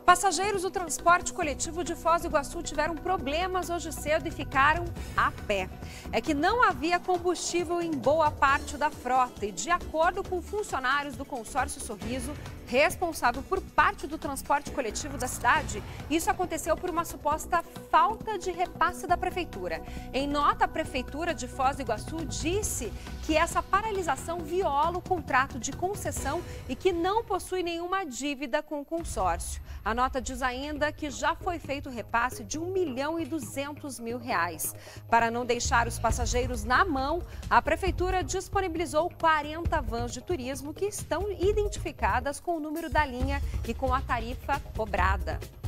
Passageiros do transporte coletivo de Foz do Iguaçu tiveram problemas hoje cedo e ficaram a pé. É que não havia combustível em boa parte da frota e, de acordo com funcionários do consórcio Sorriso, responsável por parte do transporte coletivo da cidade, isso aconteceu por uma suposta falta de repasse da prefeitura. Em nota, a prefeitura de Foz do Iguaçu disse que essa paralisação viola o contrato de concessão e que não possui nenhuma dívida com o consórcio. A nota diz ainda que já foi feito o repasse de R$ 1.200.000. Para não deixar os passageiros na mão, a prefeitura disponibilizou 40 vans de turismo que estão identificadas com o número da linha e com a tarifa cobrada.